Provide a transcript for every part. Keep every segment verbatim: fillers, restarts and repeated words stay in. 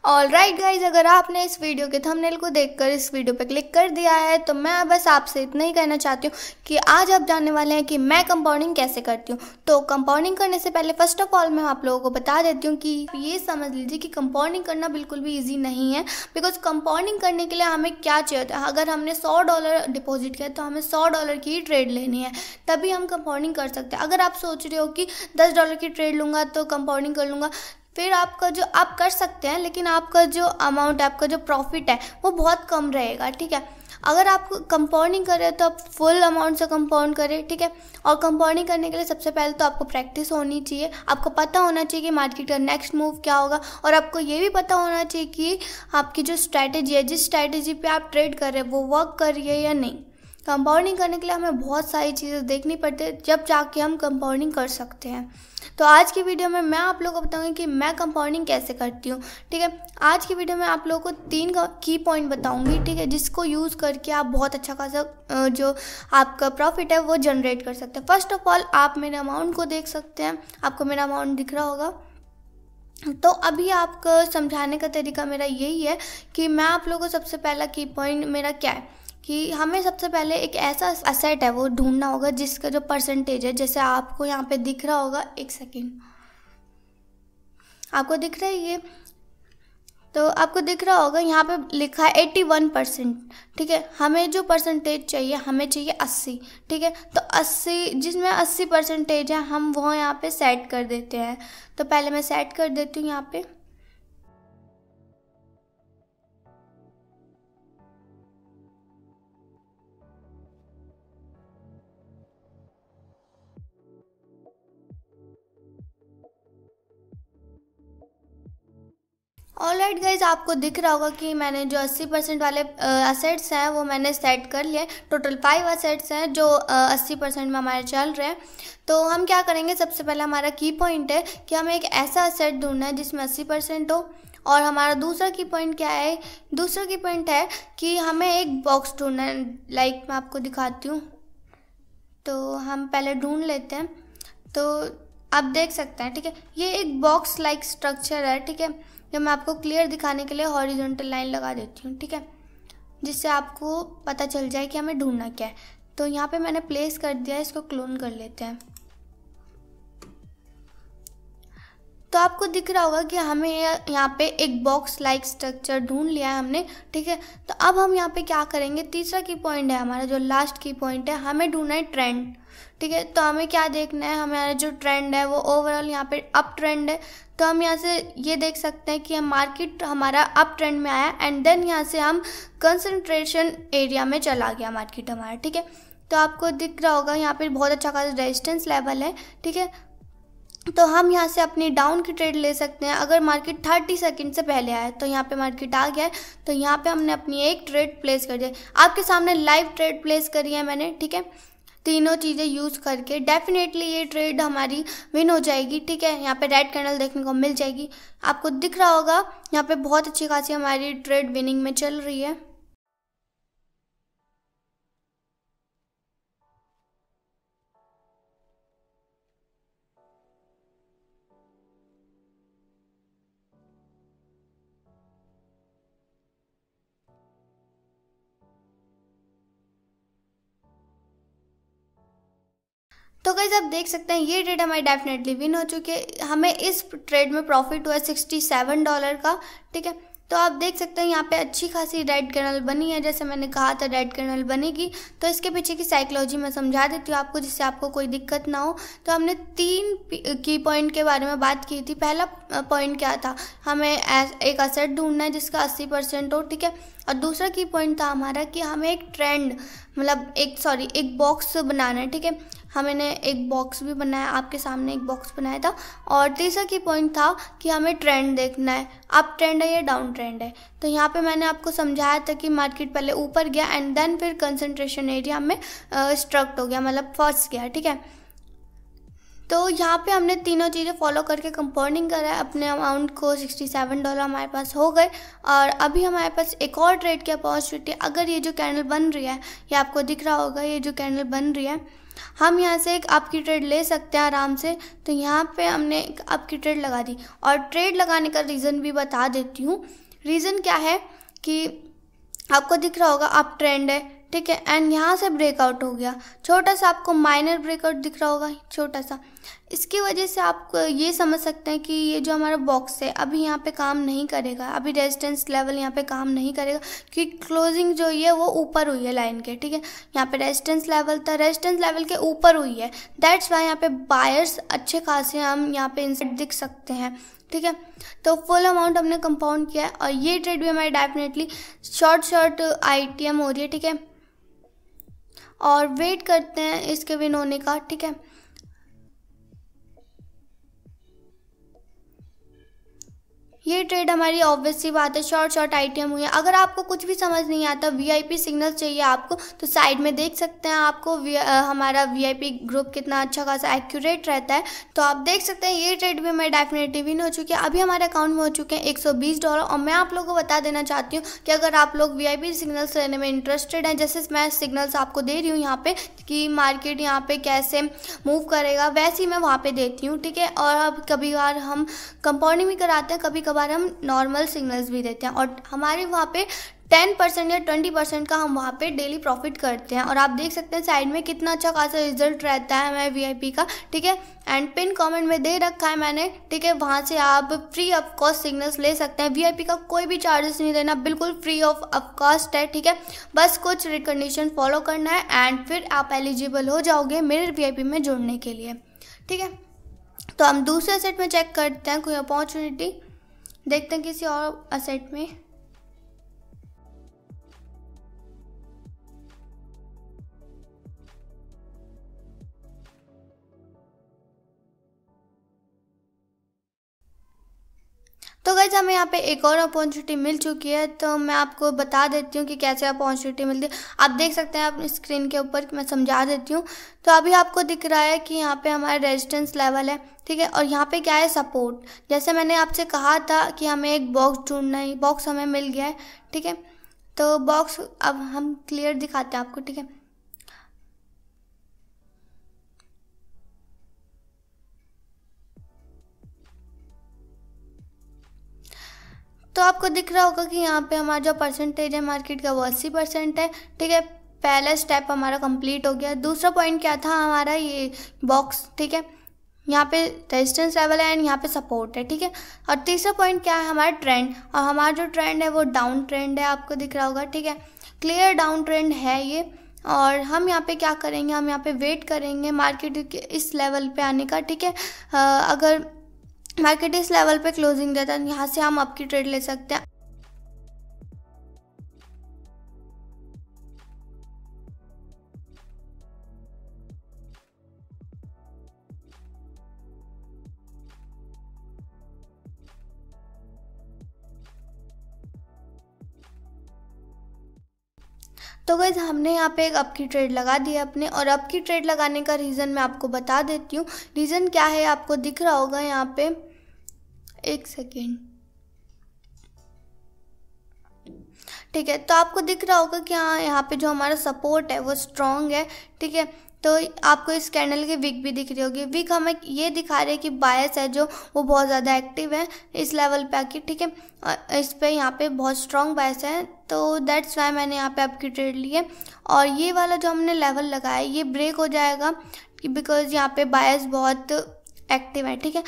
All right guys, अगर आपने इस वीडियो के थंबनेल को देखकर इस वीडियो पर क्लिक कर दिया है तो मैं बस आपसे इतना ही कहना चाहती हूँ कि आज आप जानने वाले हैं कि मैं कंपाउंडिंग कैसे करती हूँ। तो कंपाउंडिंग करने से पहले फर्स्ट ऑफ ऑल मैं आप लोगों को बता देती हूँ कि ये समझ लीजिए कि कंपाउंडिंग करना बिल्कुल भी ईजी नहीं है। बिकॉज कंपाउंडिंग करने के लिए हमें क्या चाहिए था, अगर हमने सौ डॉलर डिपॉजिट किया तो हमें सौ डॉलर की ट्रेड लेनी है, तभी हम कंपाउंडिंग कर सकते हैं। अगर आप सोच रहे हो कि दस डॉलर की ट्रेड लूँगा तो कंपाउंडिंग कर लूँगा, फिर आपका जो आप कर सकते हैं, लेकिन आपका जो अमाउंट है, आपका जो प्रॉफिट है वो बहुत कम रहेगा। ठीक है, अगर आप कंपाउंडिंग कर रहे हो तो आप फुल अमाउंट से कंपाउंड करें। ठीक है, और कंपाउंडिंग करने के लिए सबसे पहले तो आपको प्रैक्टिस होनी चाहिए, आपको पता होना चाहिए कि मार्केट का नेक्स्ट मूव क्या होगा, और आपको ये भी पता होना चाहिए कि आपकी जो स्ट्रैटेजी है, जिस स्ट्रैटेजी पे आप ट्रेड कर रहे हैं वो वर्क कर रही है या नहीं। कंपाउंडिंग करने के लिए हमें बहुत सारी चीज़ें देखनी पड़ती है, जब जाके हम कंपाउंडिंग कर सकते हैं। तो आज की वीडियो में मैं आप लोगों को बताऊंगी कि मैं कंपाउंडिंग कैसे करती हूँ। ठीक है, आज की वीडियो में आप लोगों को तीन की पॉइंट बताऊंगी, ठीक है, जिसको यूज़ करके आप बहुत अच्छा खासा जो आपका प्रॉफिट है वो जनरेट कर सकते हैं। फर्स्ट ऑफ ऑल आप मेरे अमाउंट को देख सकते हैं, आपको मेरा अमाउंट दिख रहा होगा। तो अभी आपको समझाने का तरीका मेरा यही है कि मैं आप लोगों को सबसे पहला की पॉइंट मेरा क्या है कि हमें सबसे पहले एक ऐसा असेट है वो ढूंढना होगा जिसका जो परसेंटेज है, जैसे आपको यहाँ पे दिख रहा होगा, एक सेकेंड, आपको दिख रहा है ये, तो आपको दिख रहा होगा यहाँ पे लिखा है एट्टी वन परसेंट। ठीक है, हमें जो परसेंटेज चाहिए, हमें चाहिए अस्सी। ठीक है, तो अस्सी, जिसमें अस्सी परसेंटेज है हम वो यहाँ पे सेट कर देते हैं। तो पहले मैं सेट कर देती हूँ यहाँ पे। ऑल राइट गाइज, आपको दिख रहा होगा कि मैंने जो अस्सी परसेंट वाले असेट्स हैं वो मैंने सेट कर लिए। टोटल फाइव असेट्स हैं जो अस्सी परसेंट में हमारे चल रहे हैं। तो हम क्या करेंगे, सबसे पहले हमारा की पॉइंट है कि हमें एक ऐसा असेट ढूंढना है जिसमें अस्सी परसेंट हो। और हमारा दूसरा की पॉइंट क्या है, दूसरा की पॉइंट है कि हमें एक बॉक्स ढूंढना है। लाइक मैं आपको दिखाती हूँ, तो हम पहले ढूंढ लेते हैं। तो आप देख सकते हैं, ठीक है, ये एक बॉक्स लाइक स्ट्रक्चर है। ठीक है, जो मैं आपको क्लियर दिखाने के लिए हॉरिजॉन्टल लाइन लगा देती हूँ, ठीक है, जिससे आपको पता चल जाए कि हमें ढूंढना क्या है। तो यहाँ पे मैंने प्लेस कर दिया है, इसको क्लोन कर लेते हैं। तो आपको दिख रहा होगा कि हमें यहाँ पे एक बॉक्स लाइक स्ट्रक्चर ढूंढ लिया है हमने। ठीक है, तो अब हम यहाँ पे क्या करेंगे, तीसरा की पॉइंट है हमारा, जो लास्ट की पॉइंट है, हमें ढूंढना है ट्रेंड। ठीक है, तो हमें क्या देखना है, हमारा जो ट्रेंड है वो ओवरऑल यहाँ पे अप ट्रेंड है। तो हम यहाँ से ये देख सकते हैं कि हम मार्केट हमारा अप ट्रेंड में आया, एंड देन यहाँ से हम कंसंट्रेशन एरिया में चला गया मार्केट हमारा। ठीक है, तो आपको दिख रहा होगा यहाँ पे बहुत अच्छा खासा रेजिस्टेंस लेवल है। ठीक है, तो हम यहाँ से अपनी डाउन की ट्रेड ले सकते हैं। अगर मार्केट थर्टी सेकंड से पहले आए तो यहाँ पे मार्केट आ गया है, तो यहाँ पे हमने अपनी एक ट्रेड प्लेस कर दी। आपके सामने लाइव ट्रेड प्लेस करी है मैंने। ठीक है, तीनों चीज़ें यूज़ करके डेफिनेटली ये ट्रेड हमारी विन हो जाएगी। ठीक है, यहाँ पे रेड कैंडल देखने को मिल जाएगी, आपको दिख रहा होगा यहाँ पे बहुत अच्छी खासी हमारी ट्रेड विनिंग में चल रही है। तो गाइस आप देख सकते हैं ये ट्रेड हमारी डेफिनेटली विन हो चुकी है। हमें इस ट्रेड में प्रॉफिट हुआ है सिक्सटी सेवन डॉलर का। ठीक है, तो आप देख सकते हैं यहाँ पे अच्छी खासी रेड कैंडल बनी है, जैसे मैंने कहा था रेड कैंडल बनेगी। तो इसके पीछे की साइकोलॉजी मैं समझा देती हूँ आपको, जिससे आपको कोई दिक्कत ना हो। तो हमने तीन की पॉइंट के बारे में बात की थी। पहला पॉइंट क्या था, हमें एक असेट ढूंढना है जिसका अस्सी परसेंट हो। ठीक है, और दूसरा की पॉइंट था हमारा कि हमें एक ट्रेंड, मतलब एक सॉरी एक बॉक्स बनाना है। ठीक है, हमने एक बॉक्स भी बनाया, आपके सामने एक बॉक्स बनाया था। और तीसरा की पॉइंट था कि हमें ट्रेंड देखना है, अप ट्रेंड है या डाउन ट्रेंड है। तो यहाँ पे मैंने आपको समझाया था कि मार्केट पहले ऊपर गया एंड देन फिर कंसंट्रेशन एरिया में स्ट्रक्ट हो गया, मतलब फंस गया। ठीक है, तो यहाँ पे हमने तीनों चीज़ें फॉलो करके कंपाउंडिंग करा है। अपने अमाउंट को सिक्सटी सेवन डॉलर हमारे पास हो गए, और अभी हमारे पास एक और ट्रेड की अपॉर्चुनिटी। अगर ये जो कैंडल बन रही है, ये आपको दिख रहा होगा, ये जो कैंडल बन रही है, हम यहाँ से एक अप की ट्रेड ले सकते हैं आराम से। तो यहाँ पे हमने एक अप की ट्रेड लगा दी, और ट्रेड लगाने का रीज़न भी बता देती हूँ। रीज़न क्या है कि आपको दिख रहा होगा अप ट्रेंड है, ठीक है, एंड यहाँ से ब्रेकआउट हो गया, छोटा सा आपको माइनर ब्रेकआउट दिख रहा होगा, छोटा सा। इसकी वजह से आप ये समझ सकते हैं कि ये जो हमारा बॉक्स है अभी यहाँ पे काम नहीं करेगा, अभी रेजिस्टेंस लेवल यहाँ पे काम नहीं करेगा, क्योंकि क्लोजिंग जो हुई है वो ऊपर हुई है लाइन के, ठीक है। यहाँ पे रेजिस्टेंस लेवल था, रेजिस्टेंस लेवल के ऊपर हुई है, दैट्स वाई यहाँ पे बायर्स अच्छे खासे हम यहाँ पे इनसे दिख सकते हैं, ठीक है। तो फुल अमाउंट हमने कंपाउंड किया है, और ये ट्रेड भी हमारी डेफिनेटली शॉर्ट शॉर्ट आईटीएम हो रही है, ठीक है। और वेट करते हैं इसके विन होने का, ठीक है। ये ट्रेड हमारी ऑब्वियस सी बात है शॉर्ट शॉर्ट आईटीएम हुई है। अगर आपको कुछ भी समझ नहीं आता, वीआईपी सिग्नल चाहिए आपको, तो साइड में देख सकते हैं आपको वी, आ, हमारा वीआईपी ग्रुप कितना अच्छा खासा एक्यूरेट रहता है। तो आप देख सकते हैं ये ट्रेड भी हमारी डेफिनेटली विन हो चुकी है। अभी हमारे अकाउंट में हो चुके हैं एक सौ बीस डॉलर। और मैं आप लोगों को बता देना चाहती हूँ कि अगर आप लोग वीआईपी सिग्नल्स लेने में इंटरेस्टेड हैं, जैसे मैं सिग्नल्स आपको दे रही हूँ यहाँ पे कि मार्केट यहाँ पे कैसे मूव करेगा, वैसे ही मैं वहाँ पे देती हूँ, ठीक है। और अब कभी बार हम कंपाउंडिंग भी कराते हैं, कभी बार हम नॉर्मल सिग्नल्स भी देते हैं, और हमारे वहाँ पे टेन परसेंट या ट्वेंटी परसेंट का हम वहाँ पे डेली प्रॉफिट करते हैं। और आप देख सकते हैं साइड में कितना अच्छा खासा रिजल्ट रहता है हमारे वीआईपी का, ठीक है। एंड पिन कमेंट में दे रखा है मैंने, ठीक है, वहाँ से आप फ्री ऑफ कॉस्ट सिग्नल्स ले सकते हैं। वीआईपी का कोई भी चार्जेस नहीं देना, बिल्कुल फ्री ऑफ ऑफ कॉस्ट है, ठीक है। बस कुछ कंडीशन फॉलो करना है एंड फिर आप एलिजिबल हो जाओगे मेरे वीआईपी में जुड़ने के लिए, ठीक है। तो हम दूसरे सेट में चेक करते हैं कोई अपॉर्चुनिटी, देखते हैं किसी और असेट में। तो गाइस हमें यहाँ पे एक और अपॉर्चुनिटी मिल चुकी है, तो मैं आपको बता देती हूँ कि कैसे अपॉर्चुनिटी मिलती है। आप देख सकते हैं अपनी स्क्रीन के ऊपर, मैं समझा देती हूँ। तो अभी आपको दिख रहा है कि यहाँ पे हमारा रेजिस्टेंस लेवल है, ठीक है, और यहाँ पे क्या है सपोर्ट। जैसे मैंने आपसे कहा था कि हमें एक बॉक्स ढूंढना है, बॉक्स हमें मिल गया है, ठीक है। तो बॉक्स अब हम क्लियर दिखाते हैं आपको, ठीक है। तो आपको दिख रहा होगा कि यहाँ पे हमारा जो परसेंटेज है मार्केट का वो अस्सी परसेंट है, ठीक है। पहला स्टेप हमारा कंप्लीट हो गया। दूसरा पॉइंट क्या था हमारा, ये बॉक्स, ठीक है, यहाँ पे रेजिस्टेंस लेवल है एंड यहाँ पे सपोर्ट है, ठीक है। और तीसरा पॉइंट क्या है हमारा ट्रेंड, और हमारा जो ट्रेंड है वो डाउन ट्रेंड है, आपको दिख रहा होगा, ठीक है, क्लियर डाउन ट्रेंड है ये। और हम यहाँ पे क्या करेंगे, हम यहाँ पे वेट करेंगे मार्केट के इस लेवल पे आने का, ठीक है। अगर मार्केट इस लेवल पे क्लोजिंग देता है, यहाँ से हम अप की ट्रेड ले सकते हैं। तो गाइस हमने यहाँ पे एक अप की ट्रेड लगा दी है अपने, और अप की ट्रेड लगाने का रीज़न मैं आपको बता देती हूँ। रीज़न क्या है आपको दिख रहा होगा यहाँ पे, एक सेकेंड, ठीक है। तो आपको दिख रहा होगा कि हाँ यहाँ पे जो हमारा सपोर्ट है वो स्ट्रॉन्ग है, ठीक है। तो आपको इस कैंडल की विक भी दिख रही होगी। विक हमें ये दिखा रहे हैं कि बायस है जो वो बहुत ज़्यादा एक्टिव है इस लेवल पे आके, ठीक है। इस पे यहाँ पे बहुत स्ट्रॉन्ग बायस है, तो दैट्स वाई मैंने यहाँ पे आपकी ट्रेड ली है। और ये वाला जो हमने लेवल लगाया है ये ब्रेक हो जाएगा, बिकॉज यहाँ पे बायस बहुत एक्टिव है, ठीक है।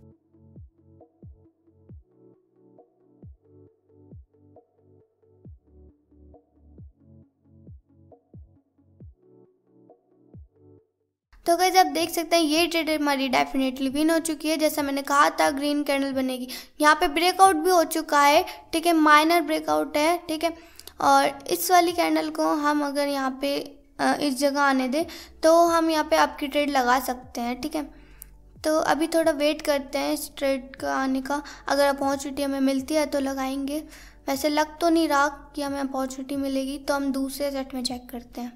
तो गाइस आप देख सकते हैं ये ट्रेड हमारी डेफिनेटली विन हो चुकी है। जैसा मैंने कहा था ग्रीन कैंडल बनेगी, यहाँ पे ब्रेकआउट भी हो चुका है, ठीक है, माइनर ब्रेकआउट है, ठीक है। और इस वाली कैंडल को हम अगर यहाँ पे इस जगह आने दें तो हम यहाँ पे आपकी ट्रेड लगा सकते हैं, ठीक है। तो अभी थोड़ा वेट करते हैं इस ट्रेड का आने का, अगर अपॉर्चुनिटी हमें मिलती है तो लगाएंगे। वैसे लग तो नहीं रहा कि हमें अपॉर्चुनिटी मिलेगी, तो हम दूसरे सेट में चेक करते हैं।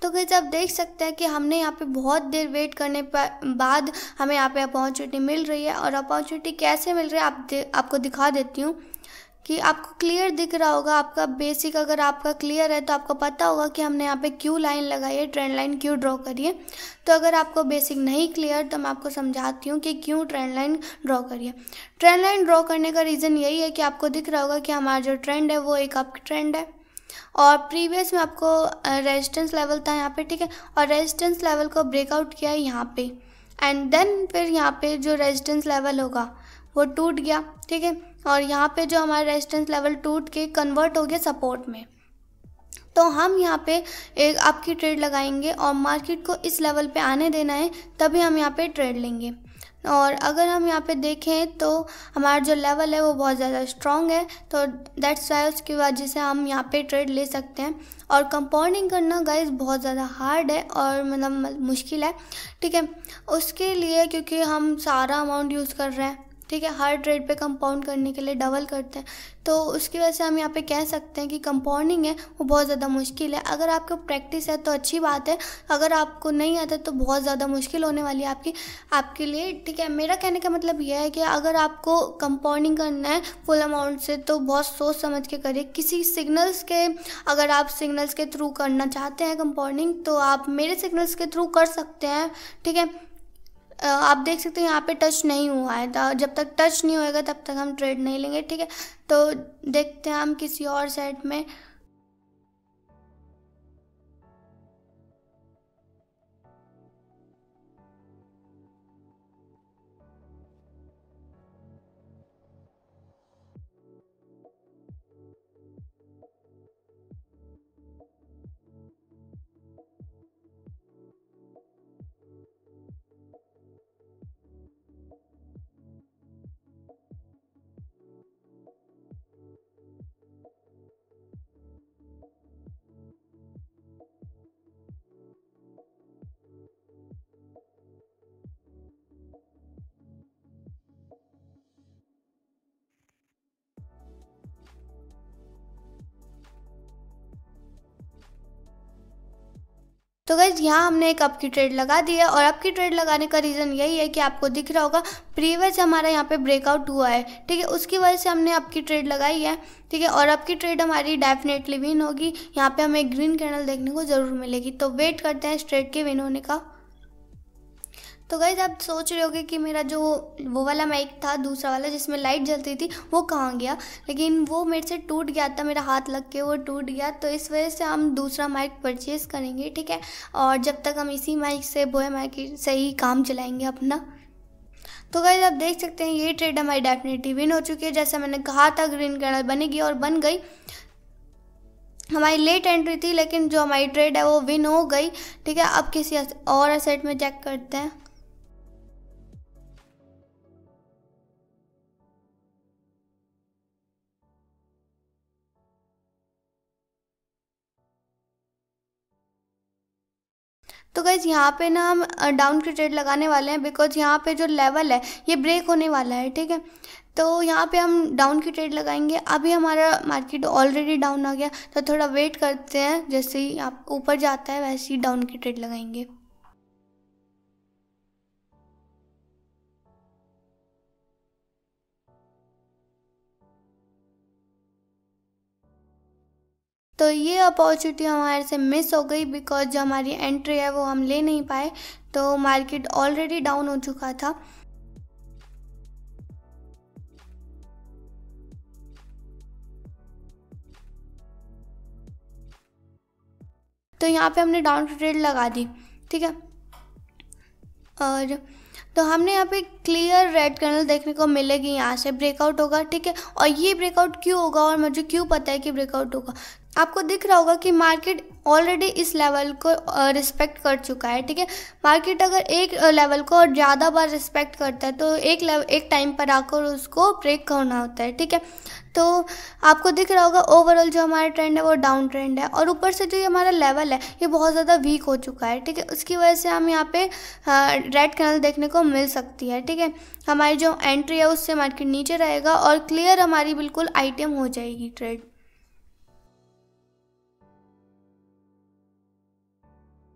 तो गाइस आप देख सकते हैं कि हमने यहाँ पे बहुत देर वेट करने बाद हमें यहाँ पे अपॉर्चुनिटी मिल रही है। और अपॉर्चुनिटी कैसे मिल रही है आप दे, आपको दिखा देती हूँ कि आपको क्लियर दिख रहा होगा। आपका बेसिक अगर आपका क्लियर है तो आपको पता होगा कि हमने यहाँ पे क्यों लाइन लगाई है, ट्रेंड लाइन क्यों ड्रॉ करी है। तो अगर आपको बेसिक नहीं क्लियर तो मैं आपको समझाती हूँ कि क्यों ट्रेंड लाइन ड्रॉ करी है। ट्रेंड लाइन ड्रॉ करने का रीज़न यही है कि आपको दिख रहा होगा कि हमारा जो ट्रेंड है वो एक अप ट्रेंड है और प्रीवियस में आपको रेजिस्टेंस लेवल था यहाँ पे, ठीक है, और रेजिस्टेंस लेवल को ब्रेकआउट किया है यहाँ पे एंड देन फिर यहाँ पे जो रेजिस्टेंस लेवल होगा वो टूट गया, ठीक है, और यहाँ पे जो हमारा रेजिस्टेंस लेवल टूट के कन्वर्ट हो गया सपोर्ट में। तो हम यहाँ पे एक आपकी ट्रेड लगाएंगे और मार्केट को इस लेवल पे आने देना है, तभी हम यहाँ पे ट्रेड लेंगे। और अगर हम यहाँ पे देखें तो हमारा जो लेवल है वो बहुत ज़्यादा स्ट्रॉन्ग है, तो दैट्स वाई उसकी वजह से हम यहाँ पे ट्रेड ले सकते हैं। और कंपाउंडिंग करना गाइस बहुत ज़्यादा हार्ड है और मतलब मुश्किल है, ठीक है, उसके लिए क्योंकि हम सारा अमाउंट यूज़ कर रहे हैं, ठीक है, हर ट्रेड पे कंपाउंड करने के लिए डबल करते हैं, तो उसकी वजह से हम यहाँ पे कह सकते हैं कि कंपाउंडिंग है वो बहुत ज़्यादा मुश्किल है। अगर आपको प्रैक्टिस है तो अच्छी बात है, अगर आपको नहीं आता तो बहुत ज़्यादा मुश्किल होने वाली है आपकी आपके लिए, ठीक है। मेरा कहने का मतलब यह है कि अगर आपको कंपाउंडिंग करना है फुल अमाउंट से तो बहुत सोच समझ के करिए। किसी सिग्नल्स के अगर आप सिग्नल्स के थ्रू करना चाहते हैं कंपाउंडिंग तो आप मेरे सिग्नल्स के थ्रू कर सकते हैं, ठीक है। आप देख सकते हैं यहाँ पे टच नहीं हुआ है, तो जब तक टच नहीं होएगा तब तक हम ट्रेड नहीं लेंगे, ठीक है। तो देखते हैं हम किसी और साइड में। तो गाइज यहाँ हमने एक अप की ट्रेड लगा दी है और अप की ट्रेड लगाने का रीज़न यही है कि आपको दिख रहा होगा प्रीवियस हमारा यहाँ पे ब्रेकआउट हुआ है, ठीक है, उसकी वजह से हमने अप की ट्रेड लगाई है, ठीक है। और अप की ट्रेड हमारी डेफिनेटली विन होगी। यहाँ पे हमें ग्रीन कैंडल देखने को ज़रूर मिलेगी, तो वेट करते हैं इस ट्रेड के विन होने का। तो गाइज आप सोच रहे होगे कि मेरा जो वो वाला माइक था दूसरा वाला जिसमें लाइट जलती थी वो कहाँ गया, लेकिन वो मेरे से टूट गया था, मेरा हाथ लग के वो टूट गया, तो इस वजह से हम दूसरा माइक परचेज करेंगे, ठीक है। और जब तक हम इसी माइक से बोए माइक से ही काम चलाएंगे अपना। तो गाइज आप देख सकते हैं ये ट्रेड हमारी डेफिनेटली विन हो चुकी है। जैसा मैंने कहा था ग्रीन कैंडल बनेगी और बन गई। हमारी लेट एंट्री थी लेकिन जो हमारी ट्रेड है वो विन हो गई, ठीक है। अब किसी और एसेट में चेक करते हैं। तो गाइज यहाँ पे ना हम डाउन की ट्रेड लगाने वाले हैं बिकॉज यहाँ पे जो लेवल है ये ब्रेक होने वाला है, ठीक है। तो यहाँ पे हम डाउन की ट्रेड लगाएंगे। अभी हमारा मार्केट ऑलरेडी डाउन आ गया तो थोड़ा वेट करते हैं, जैसे ही आप ऊपर जाता है वैसे ही डाउन की ट्रेड लगाएंगे। तो ये अपॉर्चुनिटी हमारे से मिस हो गई बिकॉज जो हमारी एंट्री है वो हम ले नहीं पाए, तो मार्केट ऑलरेडी डाउन हो चुका था। तो यहाँ पे हमने डाउन ट्रेड लगा दी, ठीक है। और तो हमने यहाँ पे क्लियर रेड कैंडल देखने को मिलेगी, यहाँ से ब्रेकआउट होगा, ठीक है। और ये ब्रेकआउट क्यों होगा और मुझे क्यों पता है कि ब्रेकआउट होगा, आपको दिख रहा होगा कि मार्केट ऑलरेडी इस लेवल को रिस्पेक्ट कर चुका है, ठीक है। मार्केट अगर एक लेवल को और ज़्यादा बार रिस्पेक्ट करता है तो एक लेवल एक टाइम पर आकर उसको ब्रेक करना होता है, ठीक है। तो आपको दिख रहा होगा ओवरऑल जो हमारा ट्रेंड है वो डाउन ट्रेंड है और ऊपर से जो ये हमारा लेवल है ये बहुत ज़्यादा वीक हो चुका है, ठीक है। उसकी वजह से हम यहाँ पे रेड कैंडल देखने को मिल सकती है, ठीक है। हमारी जो एंट्री है उससे मार्केट नीचे रहेगा और क्लियर हमारी बिल्कुल आइटम हो जाएगी ट्रेड।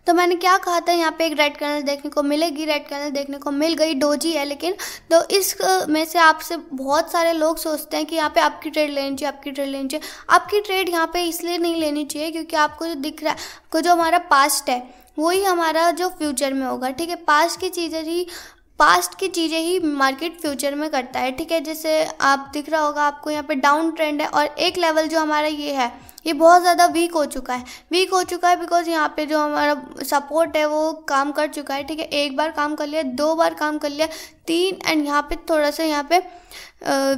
तो मैंने क्या कहा था, यहाँ पे एक रेड कैंडल देखने को मिलेगी, रेड कैंडल देखने को मिल गई, डोजी है। लेकिन तो इस में से आपसे बहुत सारे लोग सोचते हैं कि यहाँ पे आपकी ट्रेड लेनी चाहिए, आपकी ट्रेड लेनी चाहिए। आपकी ट्रेड यहाँ पे इसलिए नहीं लेनी चाहिए क्योंकि आपको जो दिख रहा है, आपको जो हमारा पास्ट है वही हमारा जो फ्यूचर में होगा, ठीक है। पास्ट की चीज़ें ही पास्ट की चीज़ें ही मार्केट फ्यूचर में करता है, ठीक है। जैसे आप दिख रहा होगा आपको यहाँ पे डाउन ट्रेंड है और एक लेवल जो हमारा ये है ये बहुत ज़्यादा वीक हो चुका है, वीक हो चुका है बिकॉज यहाँ पे जो हमारा सपोर्ट है वो काम कर चुका है, ठीक है। एक बार काम कर लिया, दो बार काम कर लिया, तीन, एंड यहाँ पे थोड़ा सा यहाँ पे आ,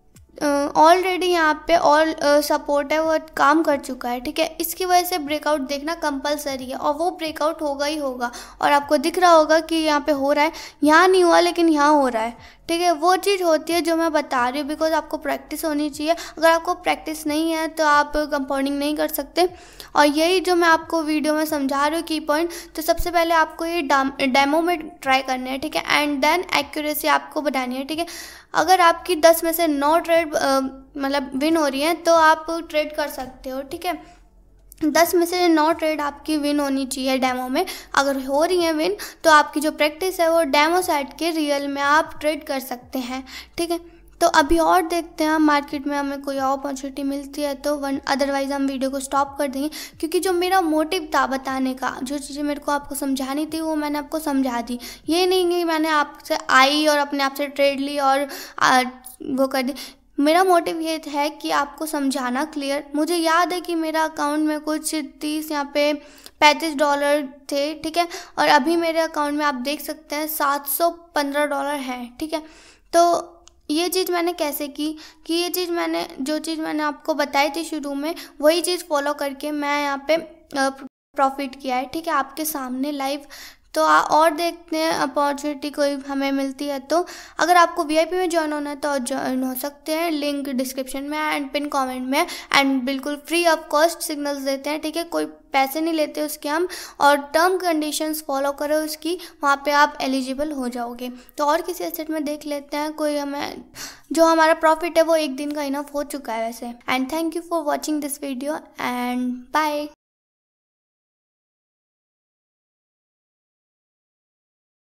ऑलरेडी uh, यहाँ पे ऑल सपोर्ट है वो काम कर चुका है, ठीक है। इसकी वजह से ब्रेकआउट देखना कंपलसरी है और वो ब्रेकआउट होगा ही होगा। और आपको दिख रहा होगा कि यहाँ पे हो रहा है, यहाँ नहीं हुआ लेकिन यहाँ हो रहा है, ठीक है। वो चीज़ होती है जो मैं बता रही हूँ, बिकॉज आपको प्रैक्टिस होनी चाहिए। अगर आपको प्रैक्टिस नहीं है तो आप कंपाउंडिंग नहीं कर सकते। और यही जो मैं आपको वीडियो में समझा रही हूँ की पॉइंट, तो सबसे पहले आपको ये डेमो में ट्राई करना है, ठीक है। एंड देन एक्यूरेसी आपको बनानी है, ठीक है। अगर आपकी दस में से नौ ट्रेड मतलब विन हो रही है तो आप ट्रेड कर सकते हो, ठीक है। दस में से नौ ट्रेड आपकी विन होनी चाहिए डेमो में। अगर हो रही है विन तो आपकी जो प्रैक्टिस है वो डेमो साइड के रियल में आप ट्रेड कर सकते हैं, ठीक है। तो अभी और देखते हैं मार्केट में हमें कोई और अपॉर्चुनिटी मिलती है तो वन, अदरवाइज हम वीडियो को स्टॉप कर देंगे। क्योंकि जो मेरा मोटिव था बताने का, जो चीज़ें मेरे को आपको समझानी थी वो मैंने आपको समझा दी। ये नहीं कि मैंने आपसे आई और अपने आप से ट्रेड ली और आ, वो कर दी। मेरा मोटिव ये है कि आपको समझाना क्लियर। मुझे याद है कि मेरा अकाउंट में कुछ तीस यहाँ पे पैंतीस डॉलर थे, ठीक है। और अभी मेरे अकाउंट में आप देख सकते हैं सात सौ पंद्रह डॉलर हैं, ठीक है। तो ये चीज़ मैंने कैसे की कि ये चीज़ मैंने जो चीज़ मैंने आपको बताई थी शुरू में वही चीज़ फॉलो करके मैं यहाँ पे प्रॉफिट किया है, ठीक है, आपके सामने लाइव। तो आ, और देखते हैं अपॉर्चुनिटी कोई हमें मिलती है तो। अगर आपको वीआईपी में ज्वाइन होना है तो ज्वाइन हो सकते हैं, लिंक डिस्क्रिप्शन में एंड पिन कमेंट में। एंड बिल्कुल फ्री ऑफ कॉस्ट सिग्नल्स देते हैं, ठीक है, कोई पैसे नहीं लेते उसके हम। और टर्म कंडीशंस फॉलो करो उसकी, वहाँ पे आप एलिजिबल हो जाओगे। तो और किसी एसेट में देख लेते हैं कोई हमें, जो हमारा प्रॉफिट है वो एक दिन का इनफ हो चुका है वैसे। And thank you for watching this video and bye.